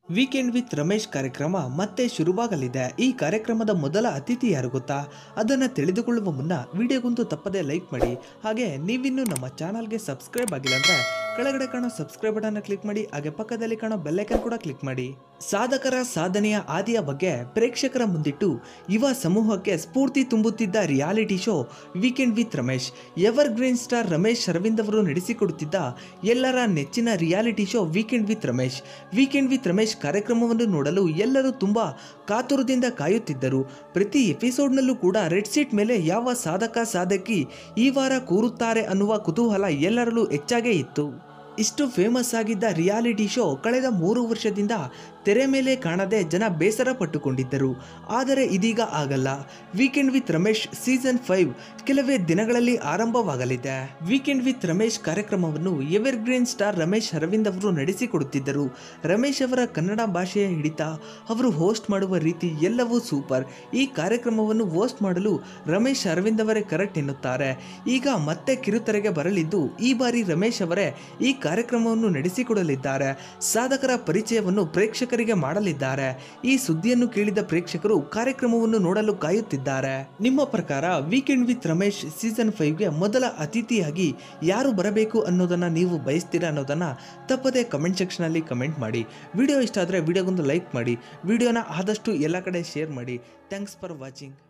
Weekend with Ramesh ಕಾರ್ಯಕ್ರಮ ಮತ್ತೆ ಶುರುವಾಗಲಿದೆ. ಈ ಕಾರ್ಯಕ್ರಮದ ಮೊದಲ ಅತಿಥಿ ಯಾರು ಗೊತ್ತಾ? ಅದನ್ನು ತಿಳಿದುಕೊಳ್ಳುವ ಮುನ್ನ ವಿಡಿಯೋಗೊಂದು ತಪ್ಪದೆ ಲೈಕ್ ಮಾಡಿ. ಹಾಗೆ ನೀವಿನ್ನೂ ನಮ್ಮ ಚಾನಲ್ಗೆ ಸಬ್ಸ್ಕ್ರೈಬ್ ಆಗಿಲ್ಲ ಅಂದ್ರೆ ಕೆಳಗಡೆ ಕಾಣೋ ಸಬ್ಸ್ಕ್ರೈಬ್ ಬಟನ್ ಕ್ಲಿಕ್ ಮಾಡಿ. ಹಾಗೆ ಪಕ್ಕದಲ್ಲಿ ಕಾಣೋ ಬೆಲ್ ಐಕಾನ್ ಕೂಡ ಕ್ಲಿಕ್ ಮಾಡಿ. ಸಾಧಕರ ಸಾಧನೆಯ ಆದಿಯ ಬಗ್ಗೆ ಪ್ರೇಕ್ಷಕರ ಮುಂದಿಟ್ಟು ಯುವ ಸಮೂಹಕ್ಕೆ ಸ್ಫೂರ್ತಿ ತುಂಬುತ್ತಿದ್ದ reality show weekend with Ramesh. Evergreen star Ramesh Aravind ಅವರು ನಡೆಸಿಕೊಡುತ್ತಿದ್ದ ಎಲ್ಲರ ನೆಚ್ಚಿನ reality show weekend with Ramesh. Weekend with Ramesh ಕಾರ್ಯಕ್ರಮವನ್ನು ನೋಡಲು ಎಲ್ಲರೂ ತುಂಬಾ ಕಾತುರದಿಂದ ಕಾಯುತ್ತಿದ್ದರು. ಪ್ರತಿ ಎಪಿಸೋಡ್ನಲ್ಲೂ ಕೂಡ ರೆಡ್ ಸೀಟ್ ಮೇಲೆ ಯಾವ ಸಾಧಕ ಸಾಧಕಿ ಈ ವಾರ ಕೂರುತ್ತಾರೆ ಅನ್ನುವ ಕುತೂಹಲ ಎಲ್ಲರಲ್ಲೂ ಹೆಚ್ಚಾಗೇ ಇತ್ತು. ಇಷ್ಟು ಫೇಮಸ್ ಆಗಿದ್ದ ರಿಯಾಲಿಟಿ ಶೋ ಕಳೆದ 3 ವರ್ಷದಿಂದ ತೆರೆ ಮೇಲೆ ಕಾಣದೆ ಜನ ಬೇಸರ ಪಟ್ಟುಕೊಂಡಿದ್ದರು. ಆದರೆ ಇದೀಗ ಆಗಲ್ಲ. ವೀಕೆಂಡ್ ವಿತ್ ರಮೇಶ್ ಸೀಸನ್ 5 ಕೆಲವೇ ದಿನಗಳಲ್ಲಿ ಆರಂಭವಾಗಲಿದೆ. ವೀಕೆಂಡ್ ವಿತ್ ರಮೇಶ್ ಕಾರ್ಯಕ್ರಮವನ್ನು evergreen star Ramesh Aravind ಅವರು ನಡೆಸಿಕೊಡುತ್ತಿದ್ದರು. ರಮೇಶ್ ಅವರ ಕನ್ನಡ ಭಾಷೆಯ ಹಿಡಿತ, ಅವರು ಹೋಸ್ಟ್ ಮಾಡುವ ರೀತಿ ಎಲ್ಲವೂ ಸೂಪರ್. ಈ ಕಾರ್ಯಕ್ರಮವನ್ನು ಹೋಸ್ಟ್ ಮಾಡಲು ರಮೇಶ್ ಅರವಿಂದ್ ಅವರೇ ಕರೆಕ್ಟ್ ಎನ್ನುತ್ತಾರೆ. ಈಗ ಮತ್ತೆ ಕಿರುತೆರೆಗೆ ಬರಲಿದ್ದು ಈ ಬಾರಿ ರಮೇಶ್ ಅವರೇ ಈ ಕಾರ್ಯಕ್ರಮವನ್ನು ನಡೆಸಿಕೊಡಲಿದ್ದಾರೆ. ಸಾಧಕರ ಪರಿಚಯವನ್ನು ಪ್ರೇಕ್ಷಕರಿಗೆ ಮಾಡಲಿದ್ದಾರೆ. ಈ ಸುದ್ದಿಯನ್ನು ಕೇಳಿದ ಪ್ರೇಕ್ಷಕರು ಕಾರ್ಯಕ್ರಮವನ್ನು ನೋಡಲು ಕಾಯುತ್ತಿದ್ದಾರೆ. ನಿಮ್ಮ ಪ್ರಕಾರ ವೀಕೆಂಡ್ ವಿತ್ ರಮೇಶ್ ಸೀಸನ್ 5ಗೆ ಮೊದಲ ಅತಿಥಿಯಾಗಿ ಯಾರು ಬರಬೇಕು ಅನ್ನೋದನ್ನ ನೀವು ಬಯಸ್ತೀರಾ ಅನ್ನೋದನ್ನ ತಪ್ಪದೆ ಕಮೆಂಟ್ ಸೆಕ್ಷನ್ ಅಲ್ಲಿ ಕಮೆಂಟ್ ಮಾಡಿ. ವಿಡಿಯೋ ಇಷ್ಟ ಆದರೆ ವಿಡಿಯೋಗೊಂದು ಲೈಕ್ ಮಾಡಿ. ವಿಡಿಯೋನ ಆದಷ್ಟು ಎಲ್ಲ ಕಡೆ ಶೇರ್ ಮಾಡಿ. Thanks for watching.